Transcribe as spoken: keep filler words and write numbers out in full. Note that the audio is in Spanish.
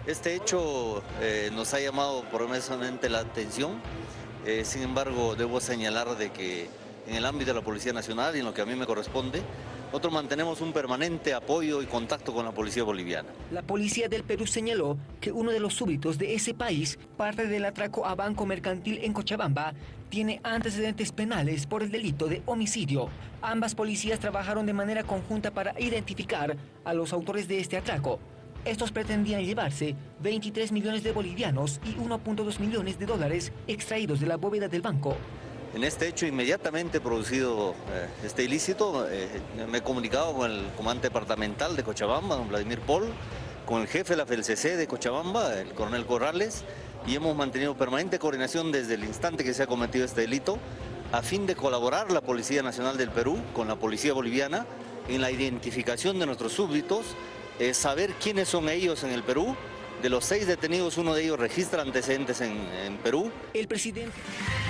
Este hecho eh, nos ha llamado pormensamente la atención, eh, sin embargo debo señalar de que en el ámbito de la Policía Nacional y en lo que a mí me corresponde, nosotros mantenemos un permanente apoyo y contacto con la Policía Boliviana. La policía del Perú señaló que uno de los súbditos de ese país, parte del atraco a banco mercantil en Cochabamba, tiene antecedentes penales por el delito de homicidio. Ambas policías trabajaron de manera conjunta para identificar a los autores de este atraco. Estos pretendían llevarse veintitrés millones de bolivianos y uno punto dos millones de dólares extraídos de la bóveda del banco. En este hecho inmediatamente producido eh, este ilícito, eh, me he comunicado con el comandante departamental de Cochabamba, don Vladimir Pol, con el jefe de la F L C C de Cochabamba, el coronel Corrales, y hemos mantenido permanente coordinación desde el instante que se ha cometido este delito, a fin de colaborar la Policía Nacional del Perú con la Policía Boliviana en la identificación de nuestros súbditos, eh, saber quiénes son ellos en el Perú. De los seis detenidos, uno de ellos registra antecedentes en, en Perú. El presidente...